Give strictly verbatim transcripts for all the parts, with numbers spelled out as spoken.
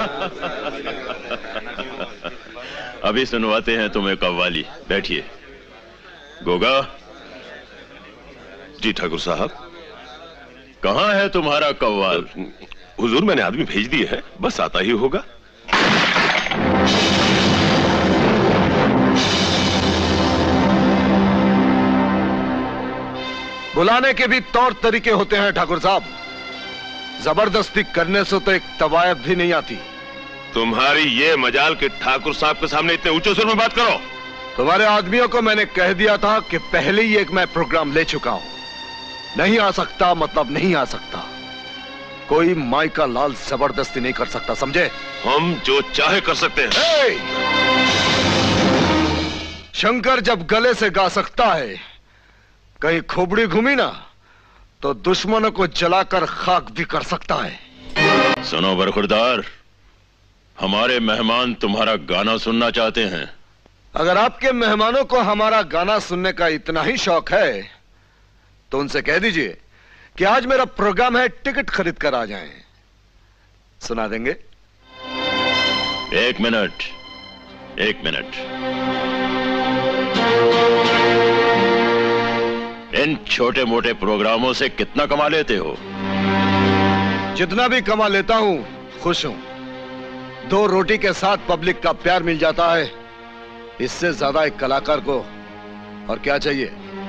अभी सुनवाते हैं तुम्हें कव्वाली। बैठिए। गोगा। जी ठाकुर साहब। कहाँ है तुम्हारा कव्वाल? हुजूर मैंने आदमी भेज दिए है, बस आता ही होगा। बुलाने के भी तौर तरीके होते हैं ठाकुर साहब। जबरदस्ती करने से तो एक तवायफ भी नहीं आती। तुम्हारी ये मजाल कि ठाकुर साहब के सामने इतने ऊंचे सुर में बात करो। तुम्हारे आदमियों को मैंने कह दिया था कि पहले ही एक मैं प्रोग्राम ले चुका हूं। नहीं आ सकता मतलब नहीं आ सकता। कोई माई का लाल जबरदस्ती नहीं कर सकता, समझे? हम जो चाहे कर सकते हैं। शंकर जब गले से गा सकता है, कहीं खोपड़ी घूमी ना तो दुश्मनों को जलाकर खाक भी कर सकता है। सुनो बरखुरदार, हमारे मेहमान तुम्हारा गाना सुनना चाहते हैं। अगर आपके मेहमानों को हमारा गाना सुनने का इतना ही शौक है तो उनसे कह दीजिए कि आज मेरा प्रोग्राम है, टिकट खरीद कर आ जाएं। सुना देंगे? एक मिनट, एक मिनट। इन छोटे मोटे प्रोग्रामों से कितना कमा लेते हो? जितना भी कमा लेता हूं खुश हूं। दो रोटी के साथ पब्लिक का प्यार मिल जाता है, इससे ज्यादा एक कलाकार को और क्या चाहिए?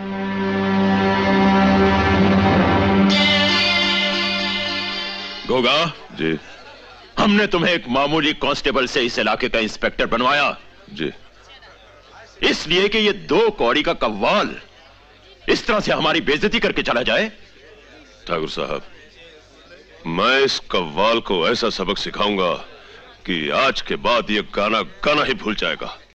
गोगा जी। हमने तुम्हें एक मामूली कांस्टेबल से इस इलाके का इंस्पेक्टर बनवाया जी, इसलिए कि ये दो कौड़ी का कव्वाल इस तरह से हमारी बेइज्जती करके चला जाए। ठाकुर साहब, मैं इस कव्वाल को ऐसा सबक सिखाऊंगा कि आज के बाद ये गाना गाना ही भूल जाएगा।